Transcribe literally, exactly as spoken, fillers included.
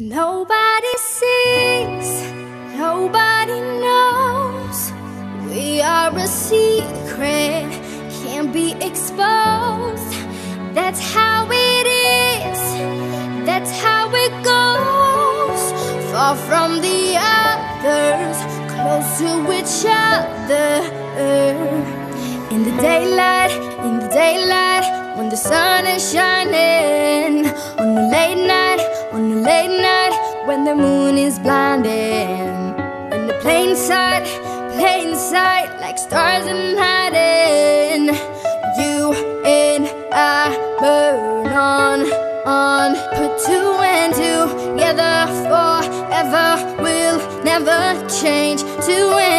Nobody sees, nobody knows. We are a secret, can't be exposed. That's how it is, that's how it goes. Far from the others, close to each other. In the daylight, in the daylight, when the sun is shining. On the late night, on the late night, when the moon is blinding. In the plain sight, plain sight, like stars in hiding. You and I burn on, on. Put two and two together forever. We'll never change. Two and